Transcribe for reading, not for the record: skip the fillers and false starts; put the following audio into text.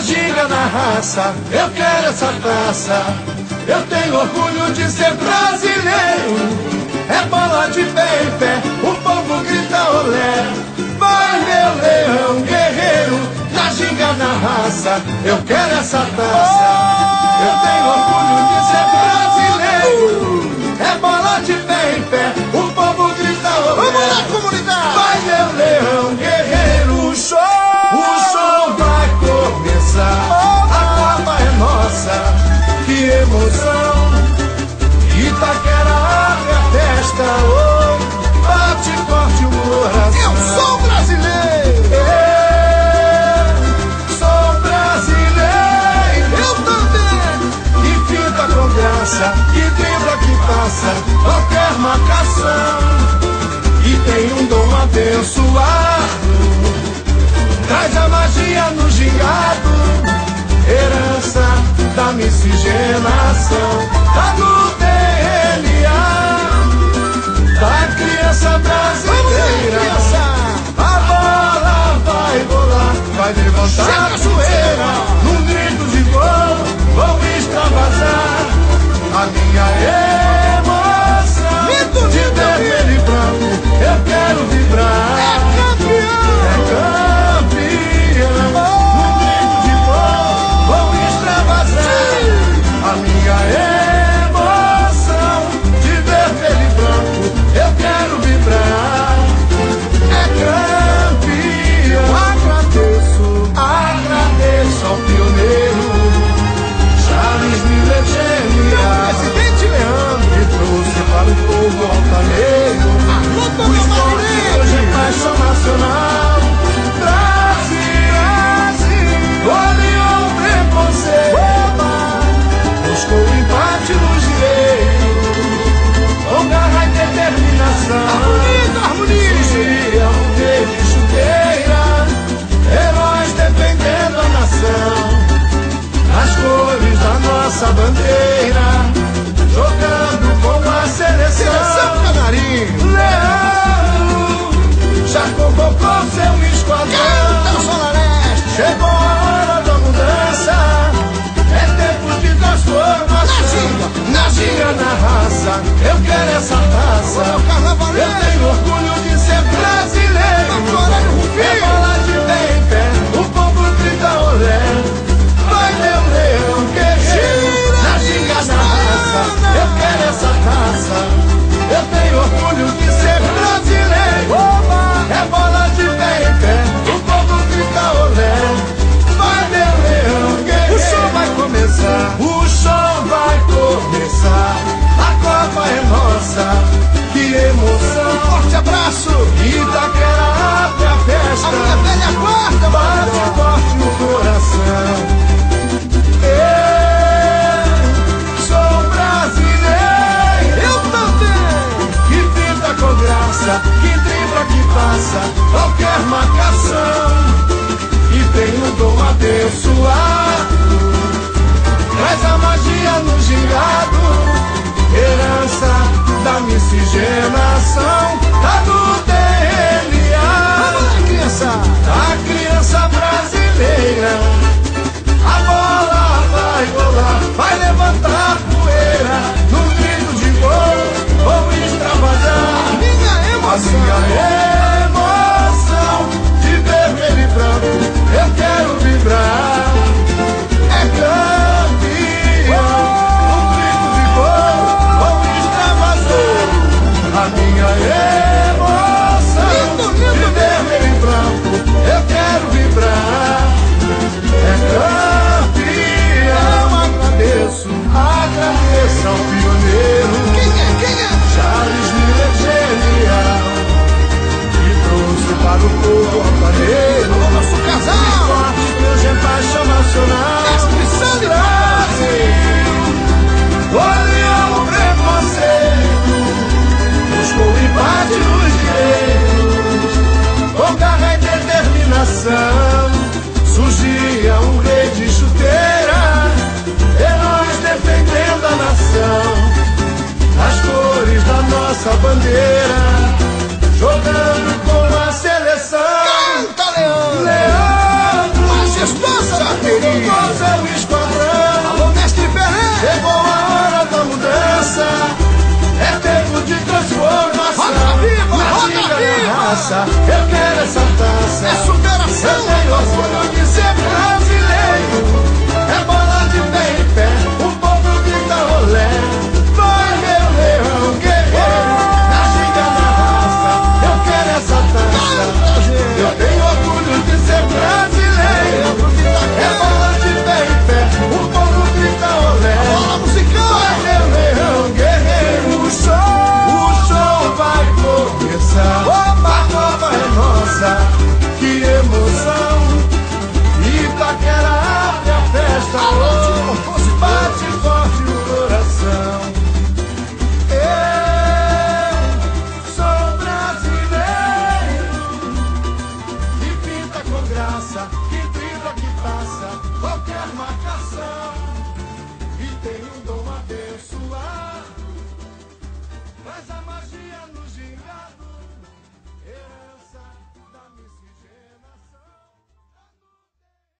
ginga, na raça, eu quero essa taça. Eu tenho orgulho de ser brasileiro. É bola de pé em pé, o povo grita olé. Vai meu leão guerreiro, na ginga, na raça, eu quero essa taça. Eu tenho orgulho de ser brasileiro. É bola de pé em pé, o povo grita olé. Vamos lá, comunidade! Vai meu leão guerreiro, o show vai começar. A Copa é nossa, que emoção. Itaquera abre a festa, oh, bate forte o coração. Eu sou brasileiro! Eu sou brasileiro! Eu também! Que finta com graça, que dribla, que passa qualquer marcação. E tem um dom abençoado, traz a magia no gingado, herança da miscigenação, tá no DNA da criança brasileira. A bola vai rolar, vai levantar a poeira, num grito de gol, vão extravasar a minha emoção de vermelho e branco. Eu quero vibrar. É campeão! É campeão. Num grito de gol, vão extravasar a minha emoção de vermelho e branco. Eu quero vibrar. É campeão. Agradeço ao pioneiro Charles Miller Genial, Presidente Leandro! que trouxe para o povo altaneiro Alô, o esporte que hoje é paixão nacional. Brasil, goleou o preconceito, buscou o empate nos direitos, com garra e determinação. Harmonia! Surgia um verde chuteira, heróis defendendo a nação, as cores da nossa bandeira, jogando com a Seleção seleção. Canarinho! Leandro já convocou seu esquadrão. Canta, Zona Leste! Chegou a hora da mudança, é tempo de transformação. Na Ginga, na raça, eu quero essa taça. Meu carnavaleiro! Eu tenho orgulho de ser brasileiro. Aurélio Rufino! É bola de pé em pé, o povo grita olé. Vai meu leão guerreiro, na ginga, na raça, eu quero essa taça. Eu tenho orgulho de ser brasileiro. É bola de pé em pé, o povo grita olé. Vai meu leão guerreiro, O show vai começar! o show vai começar. A Copa é nossa, que emoção. Forte abraço! Itaquera abre a A minha festa, velha guarda, bate mano! forte no coração. Eu sou brasileiro, Eu também! que pinta com graça, que dribla, que passa qualquer marcação. E tem um dom abençoado, traz a magia no gingado, herança da miscigenação, tá no DNA Vamos lá, criança! da criança brasileira. A bola vai rolar, vai levantar poeira, num grito de gol, vou extravasar Minha a emoção! minha emoção de vermelho e branco. Eu quero vibrar. É campeão. Num grito de gol, vou extravasar a minha emoção Lindo, de lindo! vermelho e branco. Eu quero vibrar. É campeão. Agradeço ao pioneiro Quem é? Charles Miller Genial, que trouxe para o povo altaneiro O nosso casal! esporte que hoje é paixão nacional. Mestre Sandro! Brasil, goleou o preconceito, buscou o empate nos direitos, com garra e determinação. Surgia um rei de chuteira, heróis defendendo a nação, as cores da nossa bandeira, jogando com a seleção. Canta, Leandro! Leandro Majestosa! já queria taça, eu quero essa taça. É superação. Eu tenho orgulho de ser brasileiro. É bola de pé em pé, o povo grita olé. Vai meu leão guerreiro, na ginga, na raça, eu quero essa taça. Eu tenho orgulho de ser brasileiro. É bola de pé em pé, o povo grita olé. Bola musical. Vai meu leão guerreiro, o show vai começar. A Copa é nossa, que emoção. Itaquera abre a festa, oh, bate forte o coração. Eu sou brasileiro, que pinta com graça, que dribla, que passa qualquer marcação. E tem um dom abençoado, faz a magia no gingado.